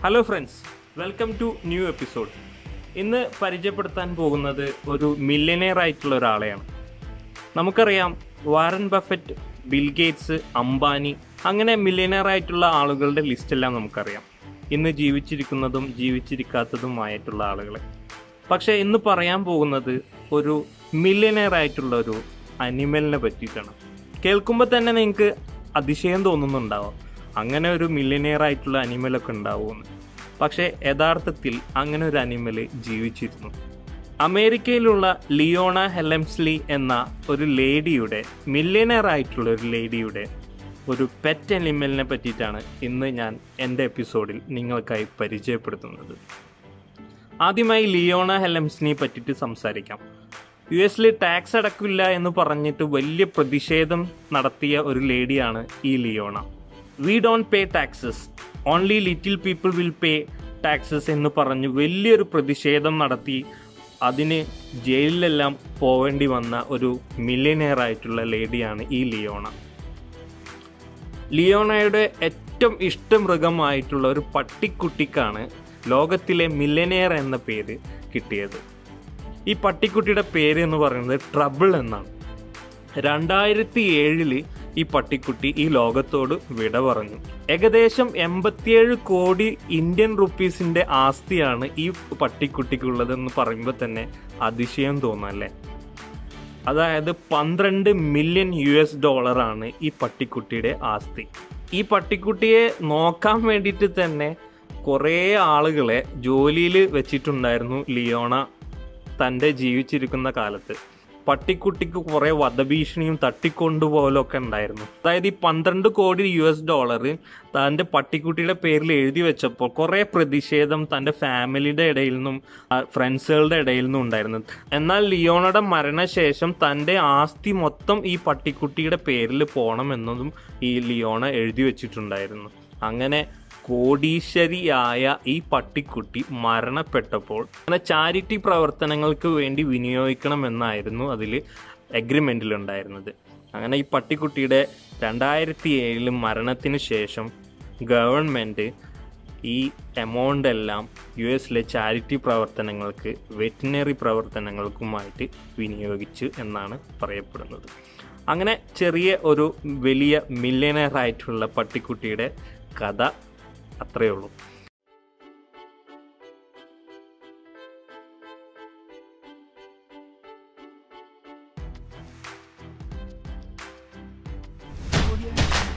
Hello friends, welcome to new episode. ഇന്ന് പരിചയപ്പെടുത്താൻ പോകുന്നത് ഒരു മില്യനെയർ ആയിട്ടുള്ള ഒരാളെയാണ്. നമുക്കറിയാം, Warren Buffett, Bill Gates, Ambani, അങ്ങനെ മില്യനെയർ ആയിട്ടുള്ള ആളുകളുടെ ലിസ്റ്റെല്ലാം നമുക്കറിയാം, ഇന്ന് ജീവിച്ചിരിക്കുന്നതും ജീവിച്ചിരിക്കാത്തതുമായിട്ടുള്ള ആളുകളെ. പക്ഷേ ഇന്ന് പറയാൻ പോകുന്നത് ഒരു മില്യനെയർ ആയിട്ടുള്ള ഒരു അനിമലിനെ പറ്റിയിട്ടാണ്. കേൾക്കുമ്പോൾ തന്നെ നിങ്ങൾക്ക് അതിശയം തോന്നുന്നുണ്ടാവാം, അങ്ങനെ ഒരു മില്യനെയർ ആയിട്ടുള്ള അനിമലൊക്കെ ഉണ്ടാവുമെന്ന്. പക്ഷേ യഥാർത്ഥത്തിൽ അങ്ങനെ ഒരു അനിമൽ ജീവിച്ചിരുന്നു. അമേരിക്കയിലുള്ള ലിയോണ ഹെലംസ്ലി എന്ന ഒരു ലേഡിയുടെ, മില്യനെയർ ആയിട്ടുള്ള ഒരു ലേഡിയുടെ ഒരു പെറ്റ് അനിമലിനെ പറ്റിയിട്ടാണ് ഇന്ന് ഞാൻ എൻ്റെ എപ്പിസോഡിൽ നിങ്ങൾക്കായി പരിചയപ്പെടുത്തുന്നത്. ആദ്യമായി ലിയോണ ഹെലംസ്ലിയെ പറ്റിയിട്ട് സംസാരിക്കാം. US ടാക്സ് അടക്കില്ല എന്ന് പറഞ്ഞിട്ട് വലിയ പ്രതിഷേധം നടത്തിയ ഒരു ലേഡിയാണ് ഈ Leona. We don't pay taxes, only little people will pay taxes എന്ന് പറഞ്ഞ് വലിയൊരു പ്രതിഷേധം നടത്തി അതിന് ജയിലിലെല്ലാം പോവേണ്ടി വന്ന ഒരു മില്യനെയർ ആയിട്ടുള്ള ലേഡിയാണ് ഈ ലിയോണ. ലിയോണയുടെ ഏറ്റവും ഇഷ്ടമൃഗമായിട്ടുള്ള ഒരു പട്ടിക്കുട്ടിക്കാണ് ലോകത്തിലെ മില്യനെയർ എന്ന പേര് കിട്ടിയത്. ഈ പട്ടിക്കുട്ടിയുടെ പേര് എന്ന് പറയുന്നത് ട്രബിൾ എന്നാണ്. 2007 ഈ പട്ടിക്കുട്ടി ഈ ലോകത്തോട് വിട പറഞ്ഞു. ഏകദേശം 87 കോടി ഇന്ത്യൻ റുപ്പീസിന്റെ ആസ്തിയാണ് ഈ പട്ടിക്കുട്ടിക്കുള്ളതെന്ന് പറയുമ്പോൾ തന്നെ അതിശയം തോന്നല്ലേ. അതായത് 12 മില്യൺ US$ ഈ പട്ടിക്കുട്ടിയുടെ ആസ്തി. ഈ പട്ടിക്കുട്ടിയെ നോക്കാൻ വേണ്ടിയിട്ട് തന്നെ കുറേ ആളുകളെ ജോലിയിൽ വെച്ചിട്ടുണ്ടായിരുന്നു ലിയോണ തൻ്റെ ജീവിച്ചിരിക്കുന്ന കാലത്ത്. പട്ടിക്കുട്ടിക്ക് കുറേ വധഭീഷണിയും തട്ടിക്കൊണ്ടുപോകലൊക്കെ ഉണ്ടായിരുന്നു. അതായത് ഈ 12 കോടി US$ തൻ്റെ പട്ടിക്കുട്ടിയുടെ പേരിൽ എഴുതി വെച്ചപ്പോൾ കുറേ പ്രതിഷേധം തൻ്റെ ഫാമിലിയുടെ ഇടയിൽ നിന്നും ഫ്രണ്ട്സുകളുടെ ഇടയിൽ നിന്നും ഉണ്ടായിരുന്നു. എന്നാൽ ലിയോണയുടെ മരണശേഷം തൻ്റെ ആസ്തി മൊത്തം ഈ പട്ടിക്കുട്ടിയുടെ പേരിൽ പോകണമെന്നതും ഈ ലിയോണ എഴുതി വെച്ചിട്ടുണ്ടായിരുന്നു. അങ്ങനെ കോടീശ്വരിയായ ഈ പട്ടിക്കുട്ടി മരണപ്പെട്ടപ്പോൾ ചാരിറ്റി പ്രവർത്തനങ്ങൾക്ക് വേണ്ടി വിനിയോഗിക്കണമെന്നായിരുന്നു അതിൽ എഗ്രിമെന്റിലുണ്ടായിരുന്നത്. അങ്ങനെ ഈ പട്ടിക്കുട്ടിയുടെ 2007 മരണത്തിന് ശേഷം ഗവൺമെന്റ് ഈ എമൗണ്ട് എല്ലാം US ചാരിറ്റി പ്രവർത്തനങ്ങൾക്ക്, വെറ്റിനറി പ്രവർത്തനങ്ങൾക്കുമായിട്ട് വിനിയോഗിച്ചു എന്നാണ് പറയപ്പെടുന്നത്. അങ്ങനെ ചെറിയ ഒരു വലിയ മില്യനെയർ ആയിട്ടുള്ള പട്ടിക്കുട്ടിയുടെ കഥ അത്രയേ ഉള്ളൂ. Audio